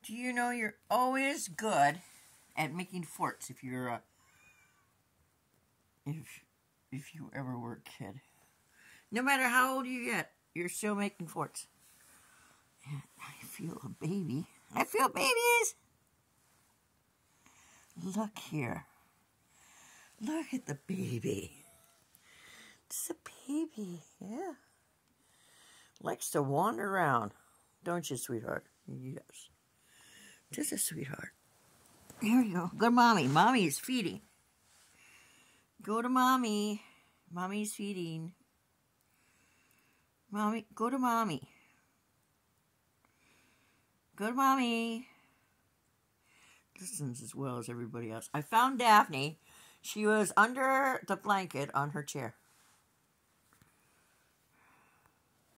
Do you know you're always good at making forts if you're if you ever were a kid? No matter how old you get, you're still making forts. And I feel a baby. I feel babies. Look here. Look at the baby. It's a baby, yeah. Likes to wander around, don't you, sweetheart? Yes. Just a sweetheart. Here you go. Go to Mommy. Mommy is feeding. Go to Mommy. Mommy's feeding. Mommy, go to Mommy. Go to Mommy. Listens as well as everybody else. I found Daphne. She was under the blanket on her chair.